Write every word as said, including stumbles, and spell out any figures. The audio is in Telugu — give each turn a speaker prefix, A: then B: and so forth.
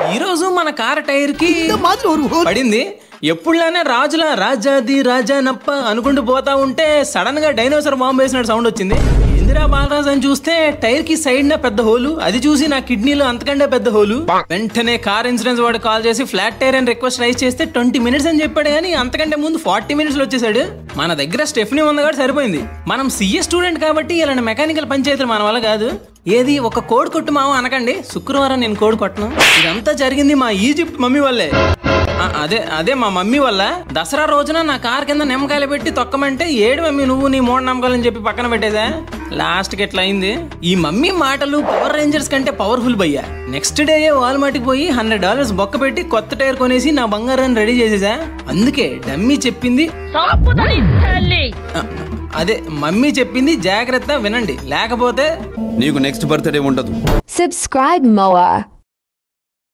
A: ఈ రోజు మన కార్ టైర్ కి పడింది. ఎప్పుడులానే రాజుల రాజాది రాజానప్ప అనుకుంటూ పోతా ఉంటే సడన్ గా డైనోసార్ బాంబు వేసినట్టు సౌండ్ వచ్చింది. ఇందిరా బాలరాజ్ అని చూస్తే టైర్ కి సైడ్ న పెద్ద హోలు, అది చూసి నా కిడ్నీలో అంతకంటే పెద్ద హోలు. వెంటనే కార్ ఇన్సూరెన్స్ వాడు కాల్ చేసి ఫ్లాట్ టైర్ అని రిక్వెస్ట్ రైజ్ చేస్తే ట్వంటీ మినిట్స్ అని చెప్పాడు, కానీ అంతకంటే ముందు ఫార్టీ మినిట్స్ లో వచ్చేసాడు. మన దగ్గర స్టెఫ్నీ ఉంది కాబట్టి సరిపోయింది. మనం సిఏ స్టూడెంట్ కాబట్టి ఇలాంటి మెకానికల్ పంచాయతీలు మన వల్ల కాదు. ఏది ఒక కోడ్ కొట్టు మావ అనకండి, శుక్రవారం నేను కోడ్ కొట్టను. ఇదంతా జరిగింది మా ఈజిప్ట్ మమ్మీ వల్లే. అదే అదే మా మమ్మీ వల్ల. దసరా రోజున నా కార్ కింద నిమ్మకాయలు పెట్టి తొక్కమంటే ఏడు మమ్మీ నువ్వు నీ మూడు నమ్మకాలని చెప్పి పక్కన పెట్టేదా. లాస్ట్ కి ఎట్లా అయింది. ఈ మమ్మీ మాటలు పవర్ రేంజర్స్ కంటే పవర్ఫుల్ భయ్యా. నెక్స్ట్ డే వాల్మార్ట్కి పోయి హండ్రెడ్ డాలర్స్ బొక్క పెట్టి కొత్త టైర్ కొనేసి నా బంగారాన్ని రెడీ చేసేసా. అందుకే డమ్మీ చెప్పింది, అదే మమ్మీ చెప్పింది జాగ్రత్త వినండి, లేకపోతే
B: నీకు నెక్స్ట్ బర్త్డే ఉండదు.
C: సబ్స్క్రైబ్ మోవా.